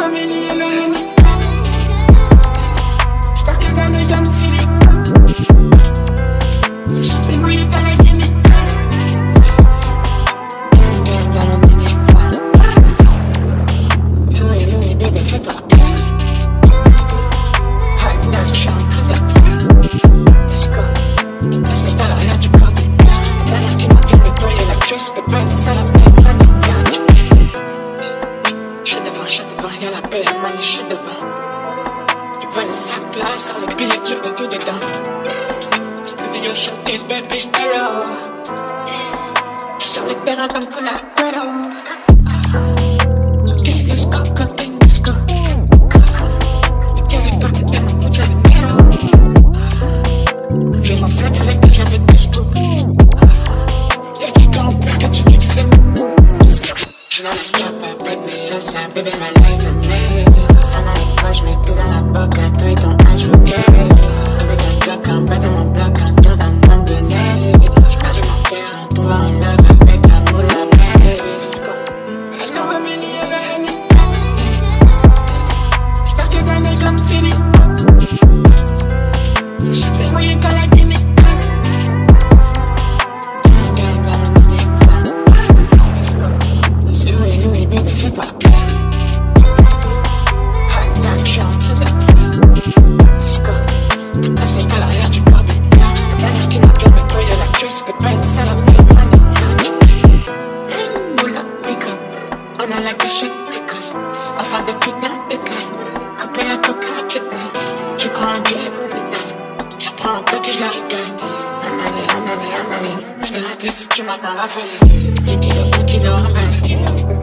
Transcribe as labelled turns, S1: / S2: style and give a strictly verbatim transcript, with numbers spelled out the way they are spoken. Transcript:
S1: Sur le billet, tu mets tout dedans. Cette vidéo showcase, bad bitch, terror. Sur le terrain comme Colapero. Okay, let's go, go, let's go. Le territoire de terre, mucho dinero. J'ai mon flingue avec des j'avais des scoops. Y'a qui quand on perd quand tu dis que c'est mou. Je lance chop up, baby, je sais, baby, my life amazing. Dans les poches, j'mets tout dans la boca, toi et ton âge, je veux get it. Avec un bloc en bas de mon bloc, en dos dans mon grenade. J'perds mon terrain, toi en love avec la moula, baby. Let's go. Let's go, Emily, Emily. J'pars que d'années comme Philippe. J'fais mouiller quand la game est passe. Let's go. Louis, Louis, baby, fais pas peur. On a la cachette précoce, enfin de putain de caille. Appelle la coca, je paye. Je prends un billet pour putain. Je prends un peu que je la rigole. En allée, en allée, en allée. Je te raté si tu m'attends à faire. dix kilos, vingt kilos, en vingt.